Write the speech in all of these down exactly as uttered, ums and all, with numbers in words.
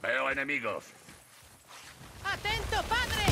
Veo enemigos. ¡Atento, padre!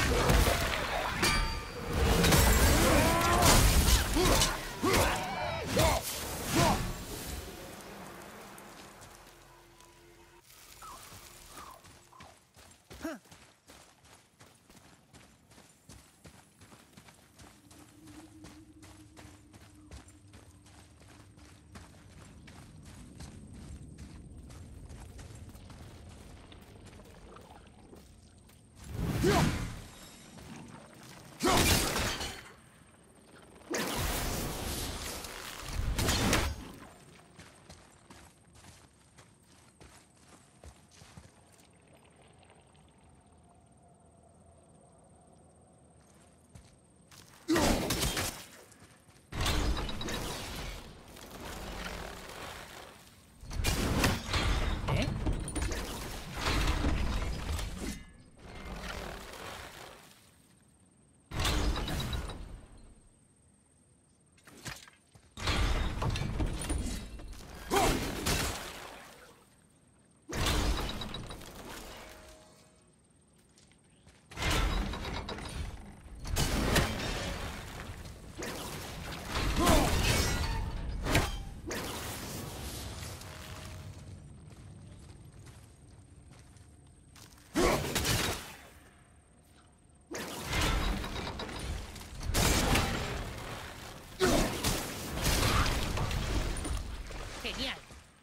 Genial.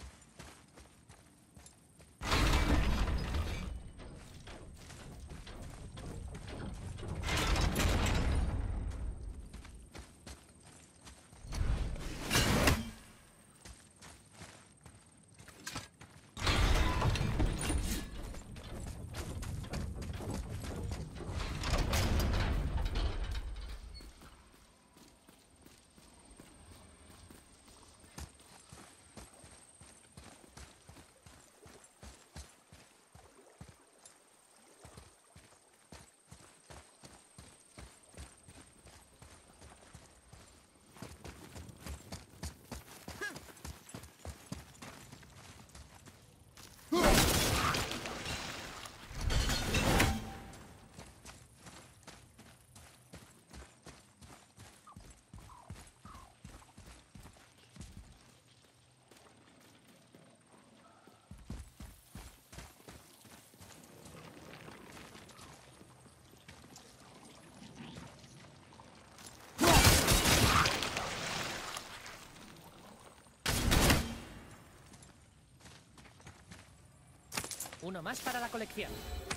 Uno más para la colección.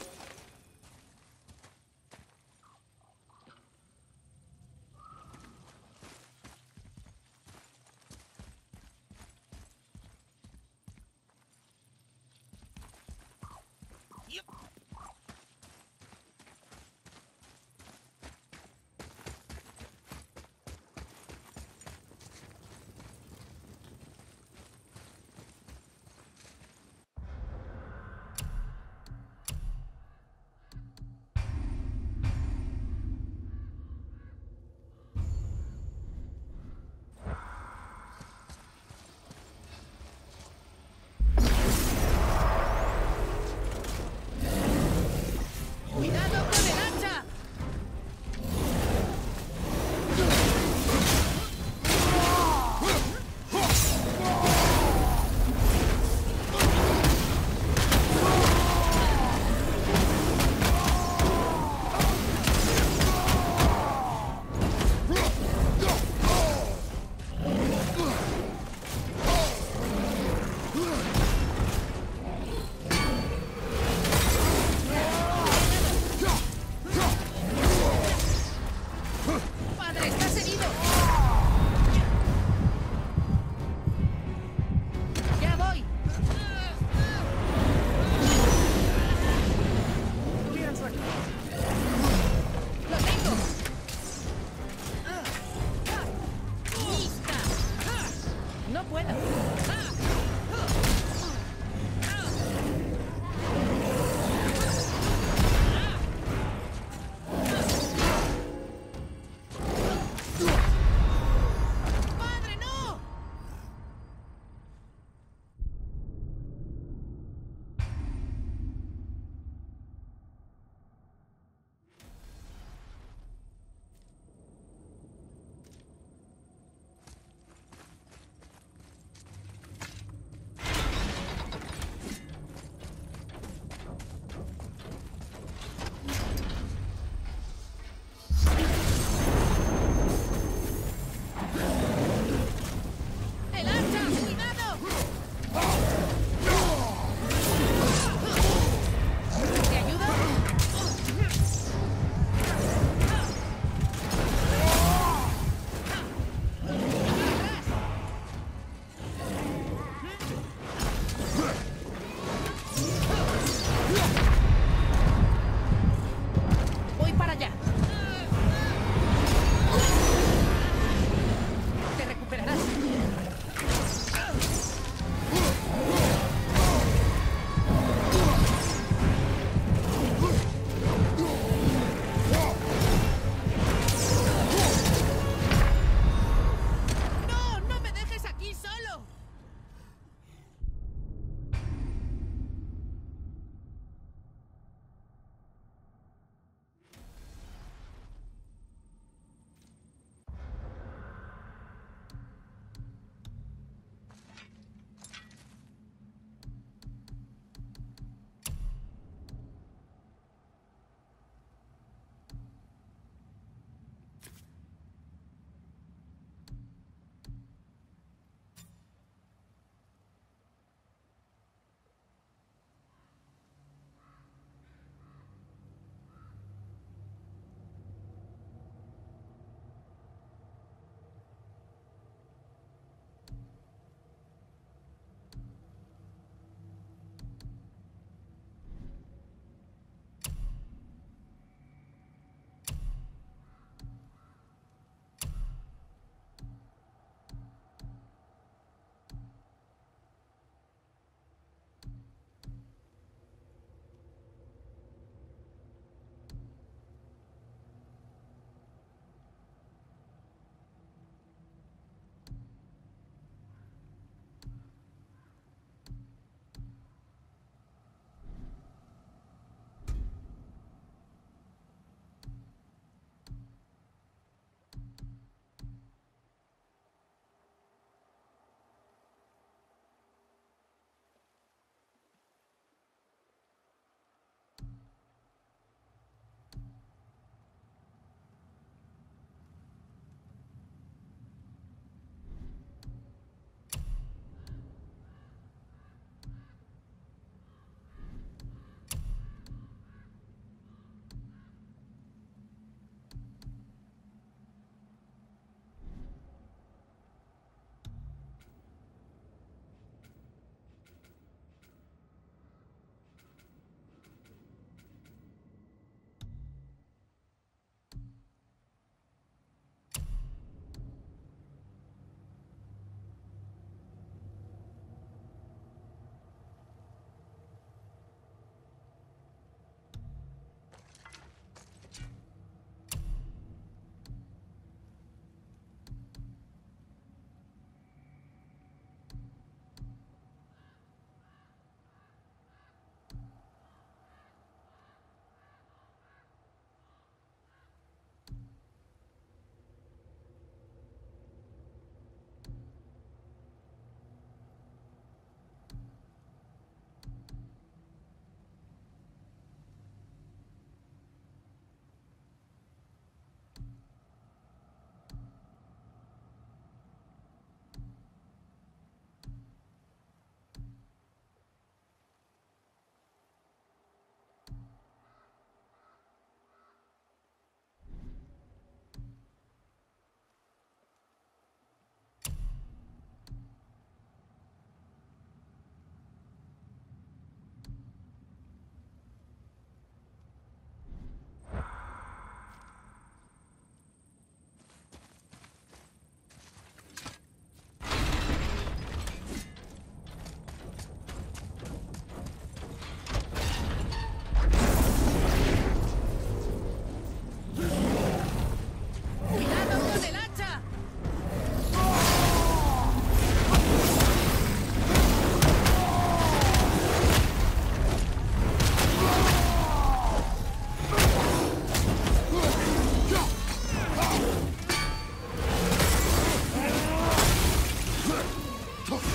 ¡Cuidado con el hacha! ¡Padre, estás herido! ¡Ya voy! Tuvieron suerte. ¡Lo tengo! ¡Lista! ¡No puedo! ¡Padre, no!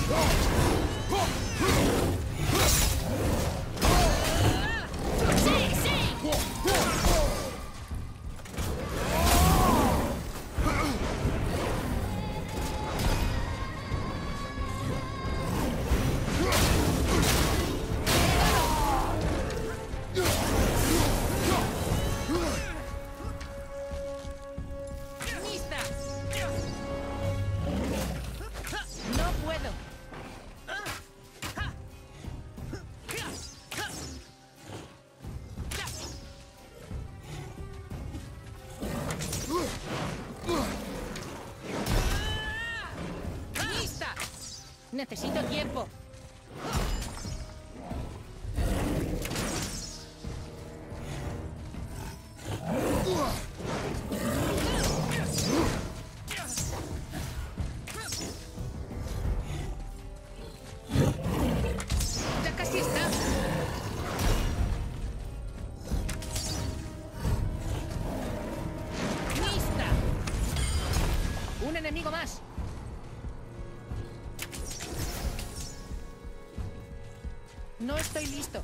¡Sí, sí! ¡Lista! No puedo. ¡Lista! Necesito tiempo. Ya casi está. ¡Lista! Un enemigo más. No estoy listo.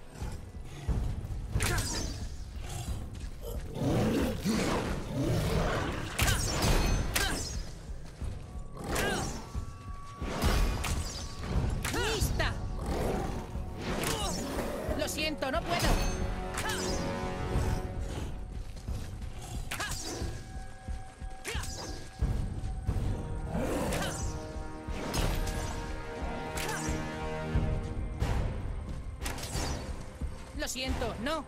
¡Lista! Lo siento, no puedo. Lo siento, no.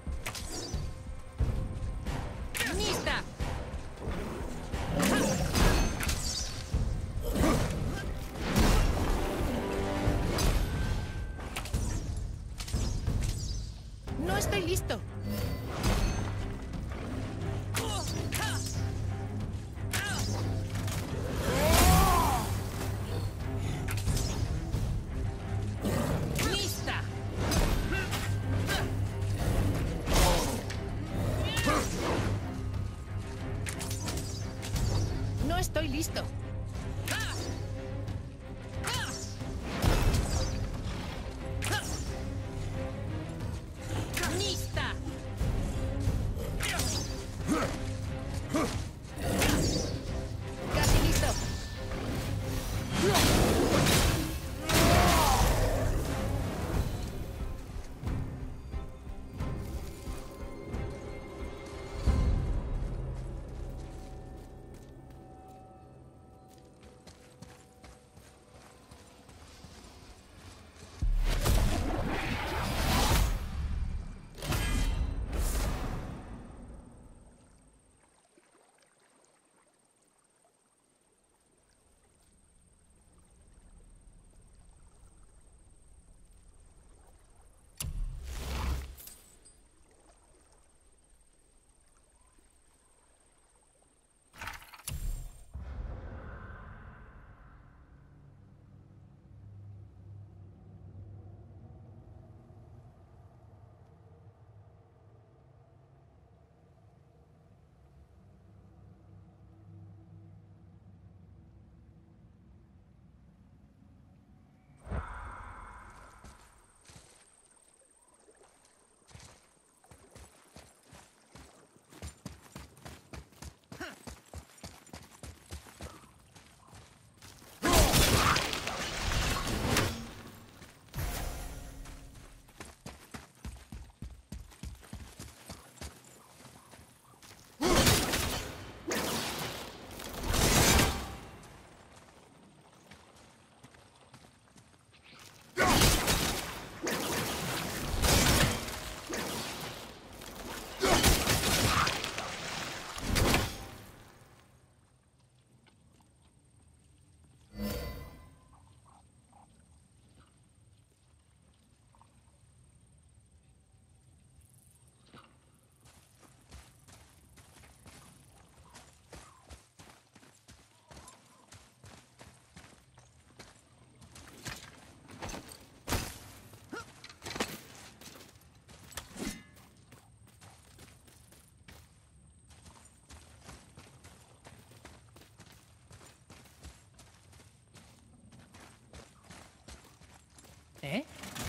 ¡Lista! No estoy listo. ¡Lista! No estoy listo. ¡Lista! Casi listo. ¿Eh?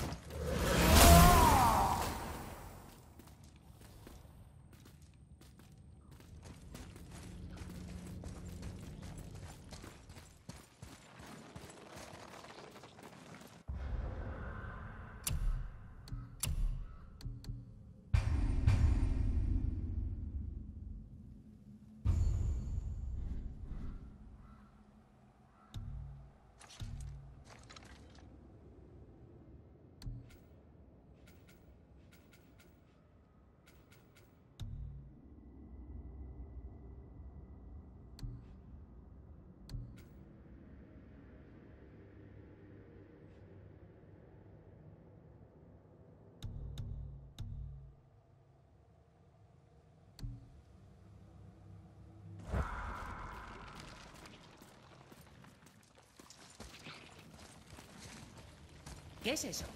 ¿Qué es eso?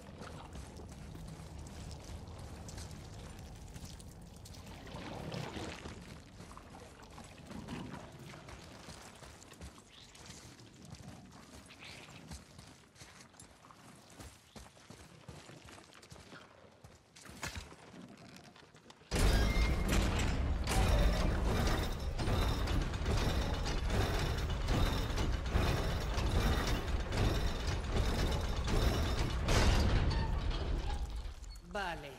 Vale.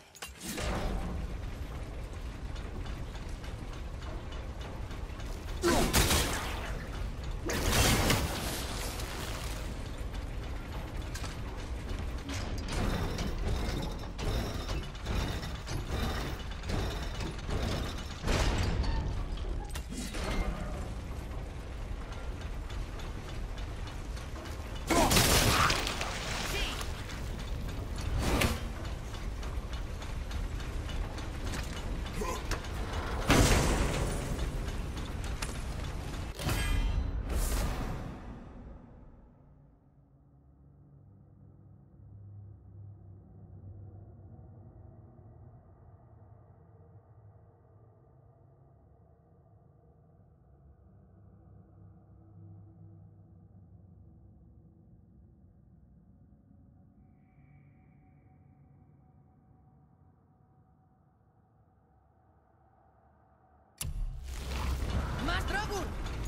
¡Más Drogur!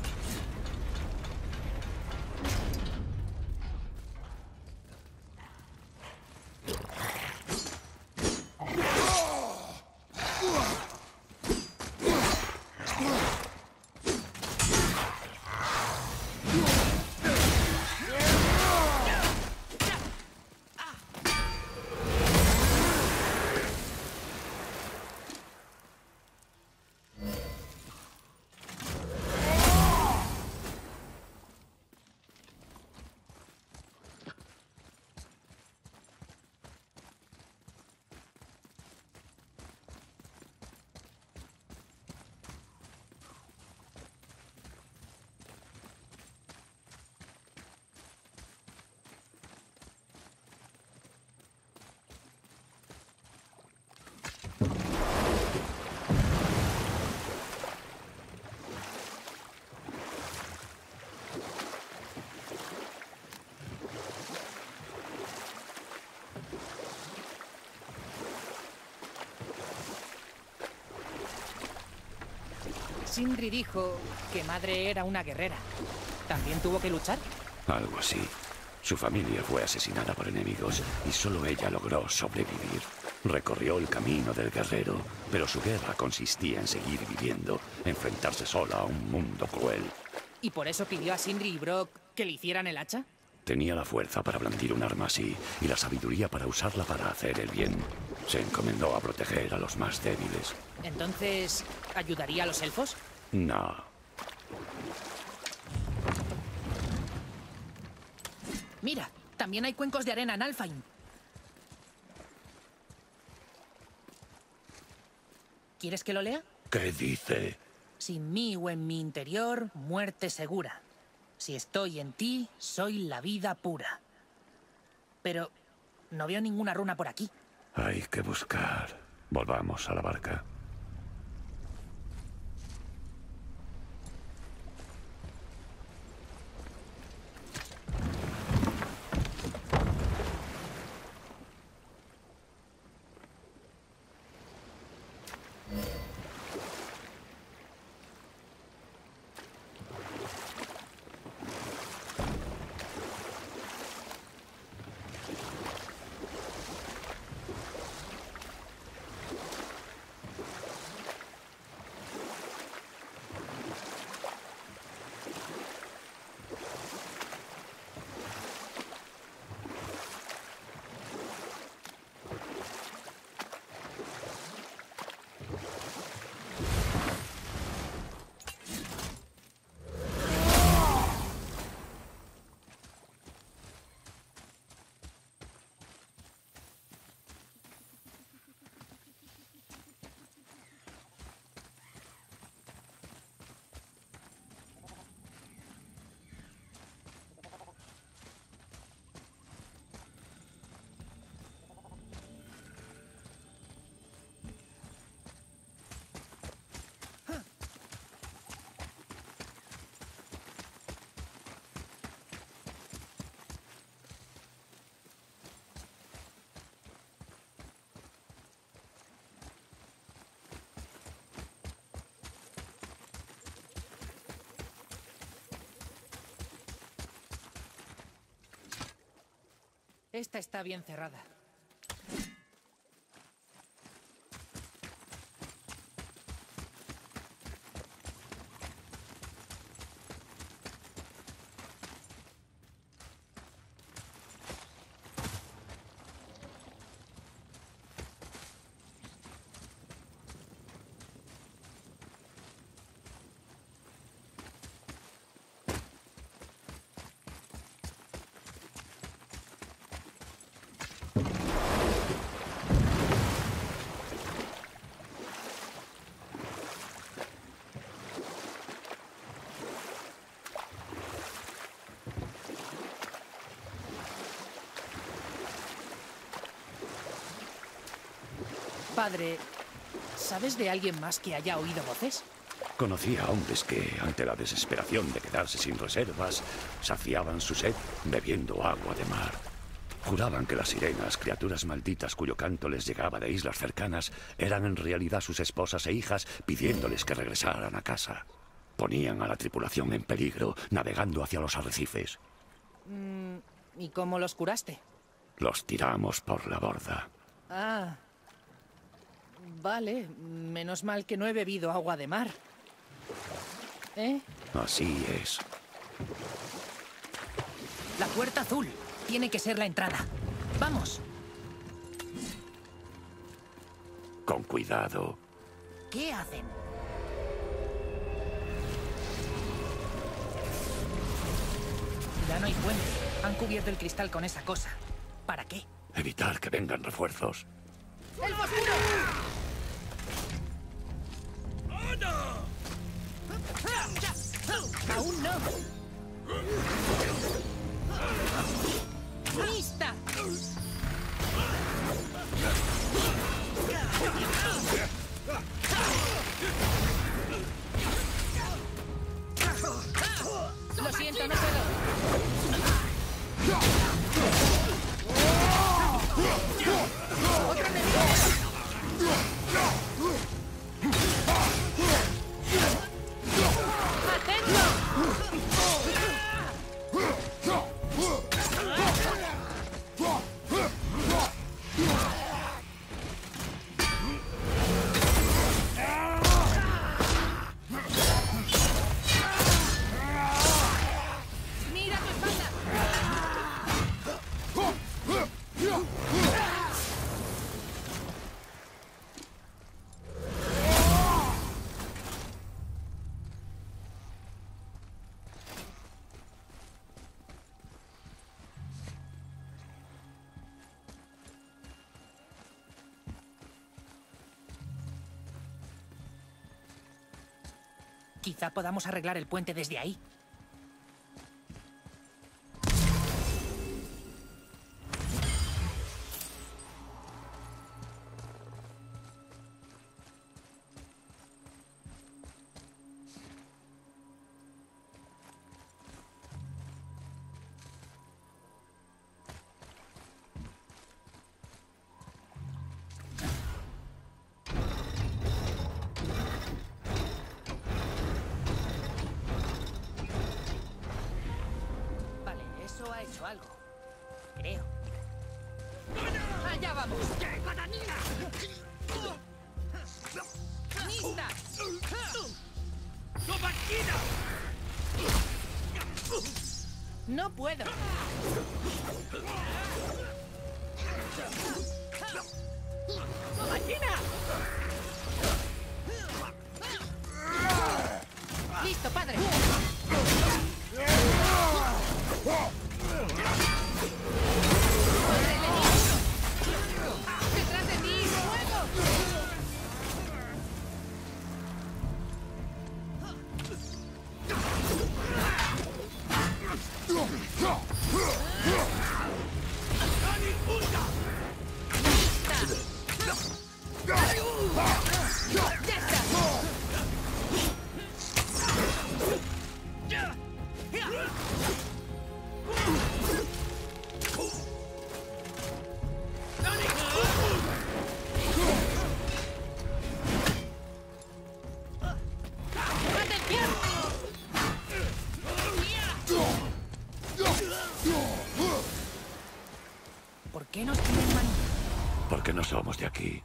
Sindri dijo que madre era una guerrera. ¿También tuvo que luchar? Algo así. Su familia fue asesinada por enemigos y solo ella logró sobrevivir. Recorrió el camino del guerrero, pero su guerra consistía en seguir viviendo, enfrentarse sola a un mundo cruel. ¿Y por eso pidió a Sindri y Brock que le hicieran el hacha? Tenía la fuerza para blandir un arma así y la sabiduría para usarla para hacer el bien. Se encomendó a proteger a los más débiles. ¿Entonces ayudaría a los elfos? No. Mira, también hay cuencos de arena en Alfheim. ¿Quieres que lo lea? ¿Qué dice? Sin mí o en mi interior, muerte segura. Si estoy en ti, soy la vida pura. Pero no veo ninguna runa por aquí. Hay que buscar. Volvamos a la barca. Esta está bien cerrada. Padre, ¿sabes de alguien más que haya oído voces? Conocía a hombres que, ante la desesperación de quedarse sin reservas, saciaban su sed bebiendo agua de mar. Juraban que las sirenas, criaturas malditas cuyo canto les llegaba de islas cercanas, eran en realidad sus esposas e hijas pidiéndoles que regresaran a casa. Ponían a la tripulación en peligro, navegando hacia los arrecifes. Mm, ¿y cómo los curaste? Los tiramos por la borda. Ah... Vale, menos mal que no he bebido agua de mar. ¿Eh? Así es. La puerta azul. Tiene que ser la entrada. ¡Vamos! Con cuidado. ¿Qué hacen? Ya no hay puente. Han cubierto el cristal con esa cosa. ¿Para qué? Evitar que vengan refuerzos. ¡El oscuro! ¡Aún no! ¡Lista! Lo siento, no puedo. ¡Otro enemigo! Quizá podamos arreglar el puente desde ahí. Ha hecho algo. Creo. ¡Allá vamos! ¡Lista! ¡No puedo! ¡Listo, padre! ¡Detrás de ti! ¡Fuego! ¿Por qué nos tienen manía? Porque no somos de aquí.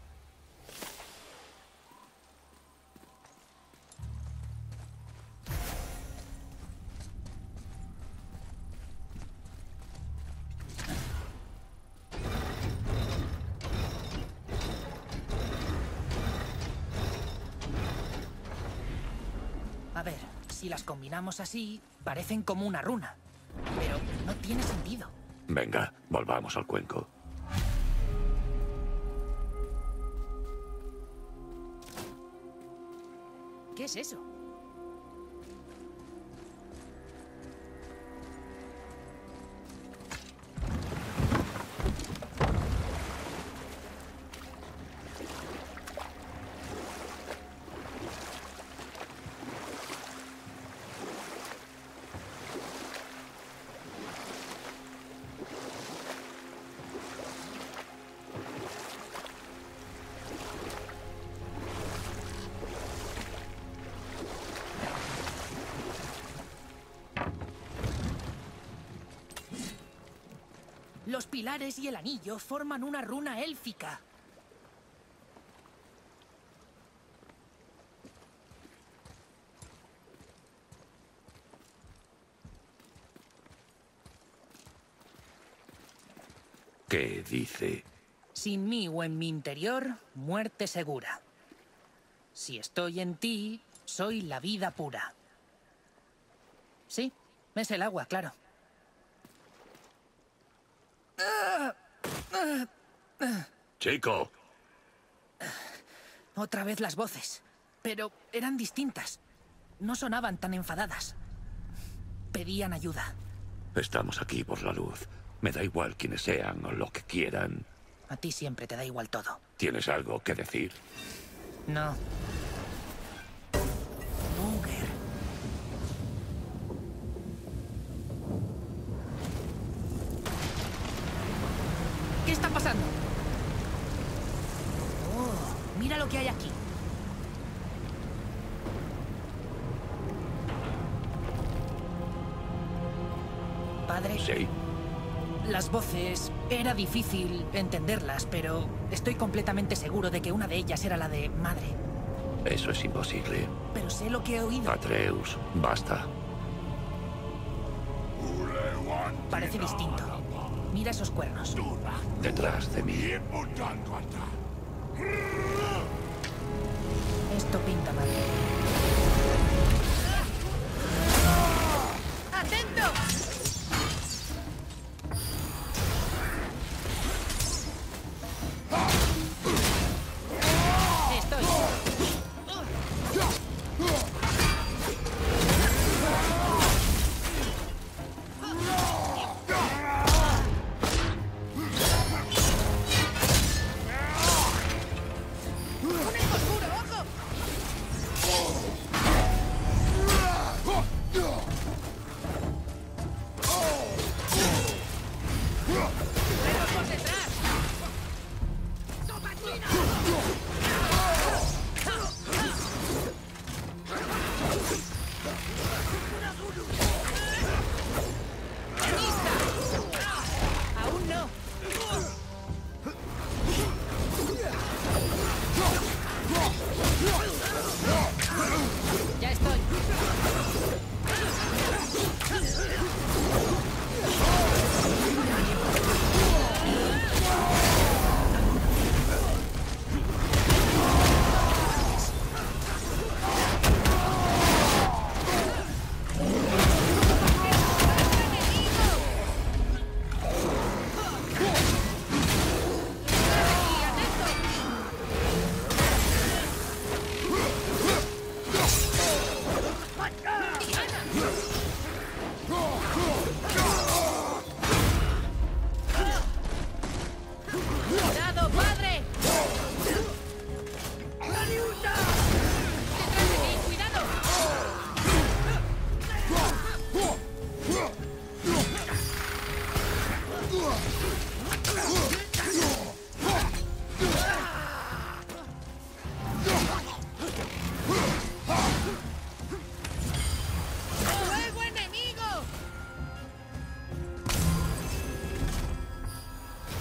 A ver, si las combinamos así, parecen como una runa. Pero no tiene sentido. Venga, volvamos al cuenco. ¿Qué es eso? Los pilares y el anillo forman una runa élfica. ¿Qué dice? Sin mí o en mi interior, muerte segura. Si estoy en ti, soy la vida pura. Sí, es el agua, claro. ¡Chico! Otra vez las voces. Pero eran distintas. No sonaban tan enfadadas. Pedían ayuda. Estamos aquí por la luz. Me da igual quiénes sean o lo que quieran. A ti siempre te da igual todo. ¿Tienes algo que decir? No. Munger. ¿Qué está pasando? Oh, mira lo que hay aquí. Padre. Sí. Las voces... Era difícil entenderlas, pero estoy completamente seguro de que una de ellas era la de madre. Eso es imposible. Pero sé lo que he oído. Atreus, basta. Parece distinto. Mira esos cuernos. Detrás de mí. Esto pinta mal. ¡Atento! Estoy. Aún no. Ya estoy. ¡Cuidado, padre! ¡Detrás de ti! ¡Cuidado! ¡Fuego enemigo!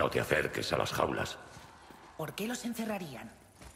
No te acerques a las jaulas. ¿Por qué los encerrarían?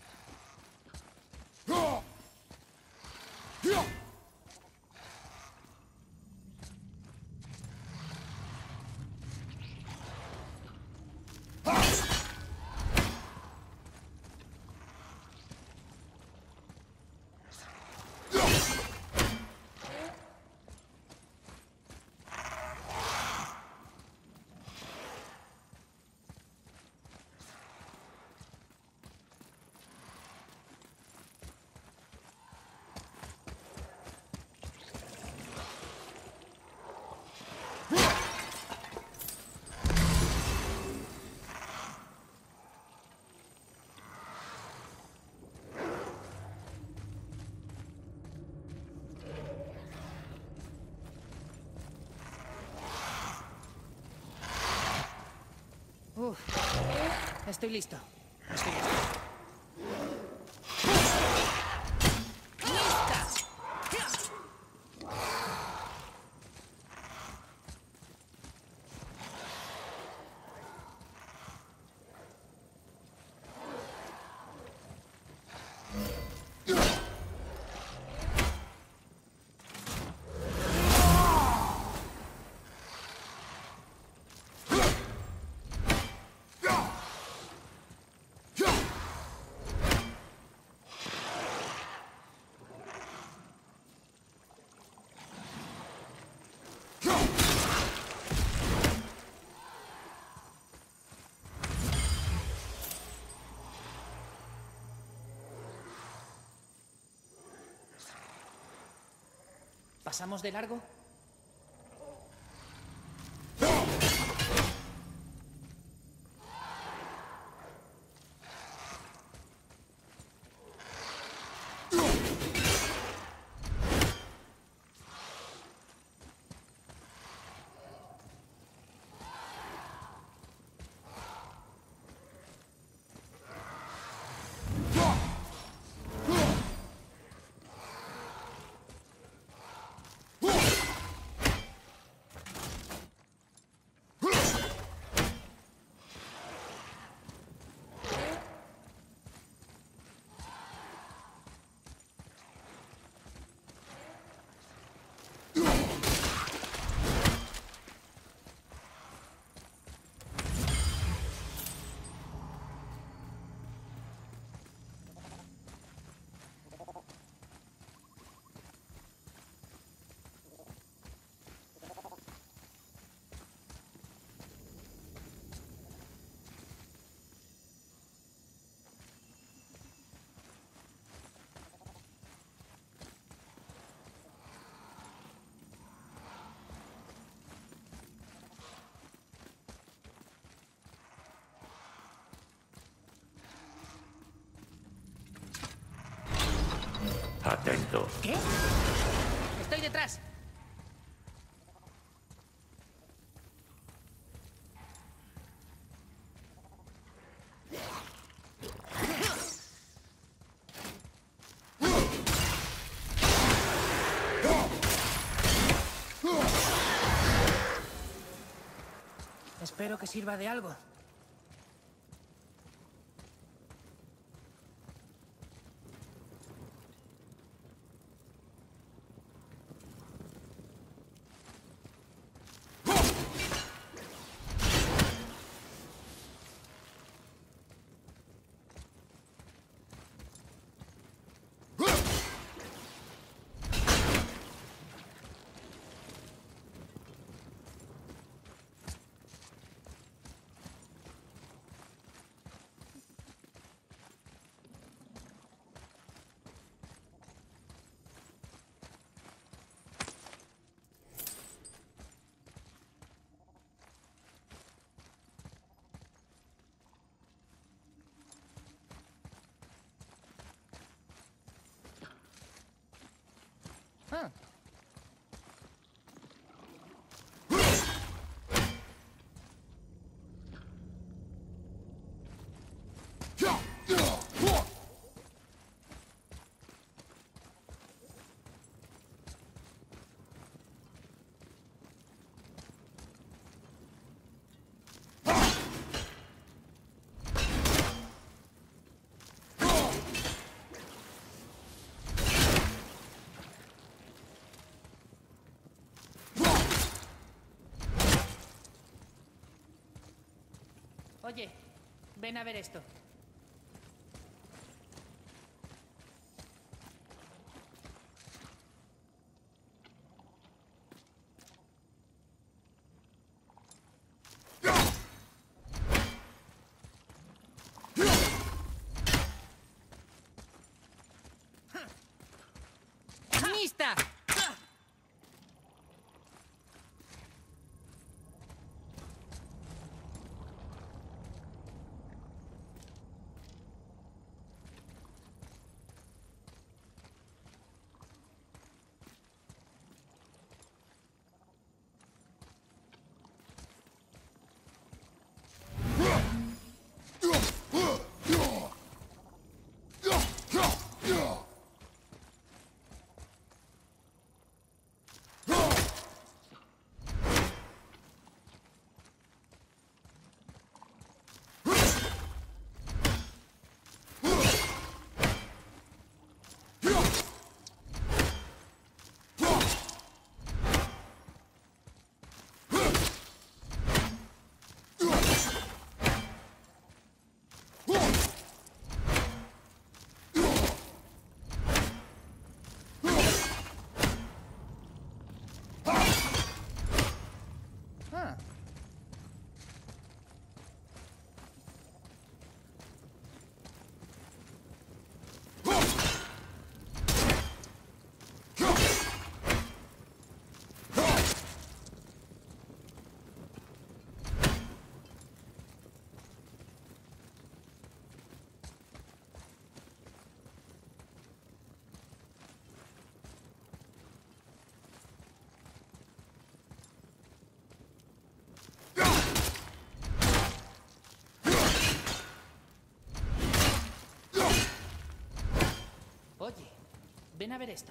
Uf. Estoy listo. Estoy listo. ¡Lista! ¿Pasamos de largo? Atento. ¿Qué? Estoy detrás. Espero que sirva de algo. Oye, ven a ver esto. ¡Lista! Oye, ven a ver esto.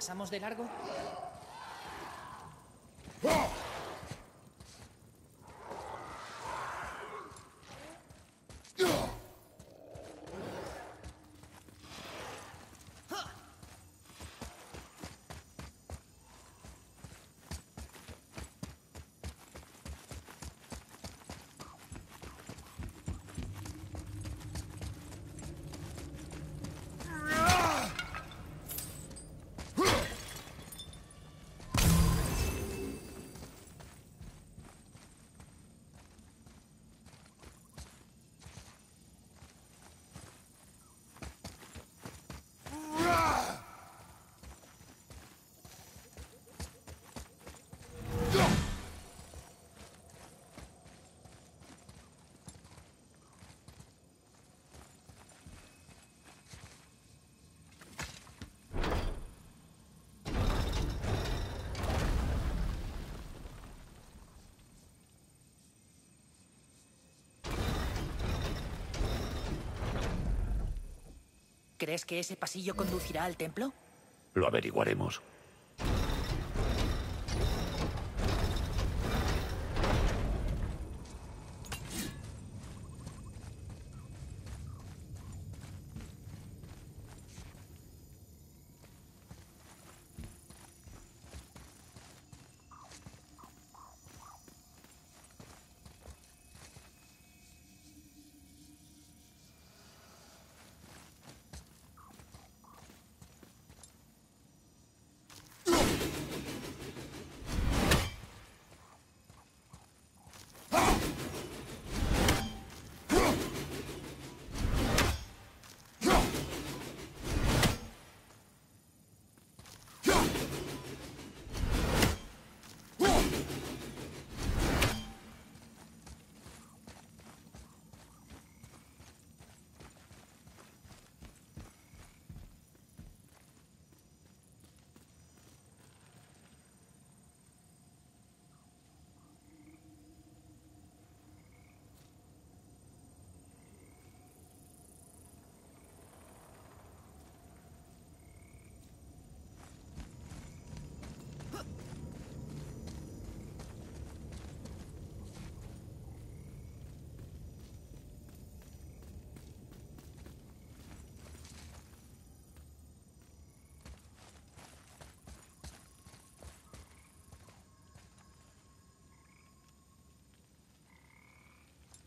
¿Pasamos de largo? ¿Crees que ese pasillo conducirá al templo? Lo averiguaremos.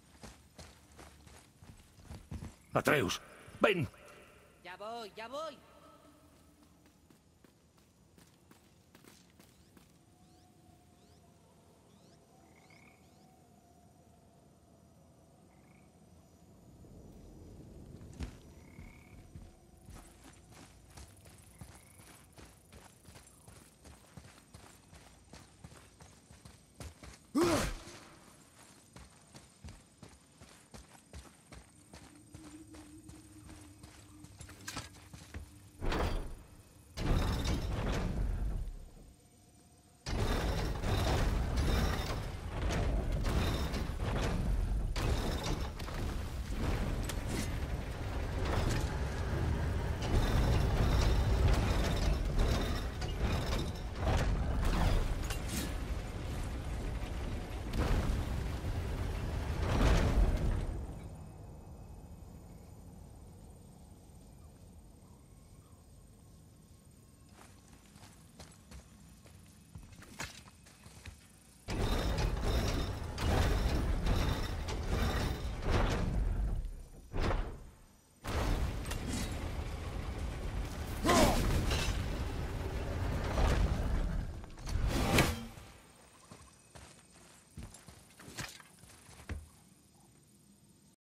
Atreus, ven. Ya voy, ya voy.